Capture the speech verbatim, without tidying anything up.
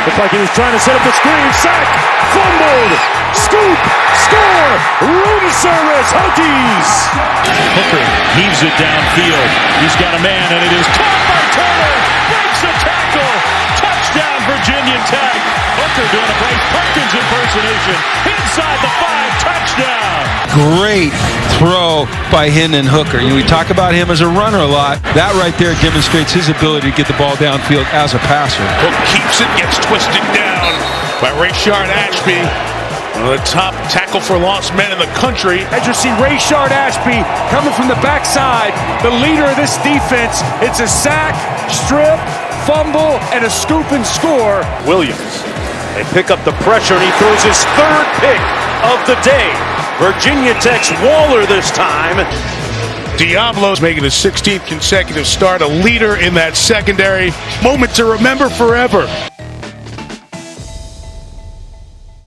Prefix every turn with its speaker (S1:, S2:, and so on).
S1: Looked like he was trying to set up the screen. Sack, fumbled, scoop, score, room service, Hokies.
S2: Hooker heaves it downfield. He's got a man, and it is caught by Turner. Breaks a tackle. Touchdown, Virginia Tech. Hooker doing a Bryce Perkins impersonation. Inside the five, touchdown.
S3: Great throw by Hendon Hooker. You know, we talk about him as a runner a lot. That right there demonstrates his ability to get the ball downfield as a passer.
S4: Hook keeps it, gets twisted down by Rayshard Ashby. One of the top tackle for lost men in the country.
S1: As you see Rayshard Ashby coming from the backside, the leader of this defense. It's a sack, strip, fumble, and a scoop and score.
S5: Williams, they pick up the pressure, and he throws his third pick of the day. Virginia Tech's Waller this time.
S4: Diablo's making his sixteenth consecutive start, a leader in that secondary. Moment to remember forever.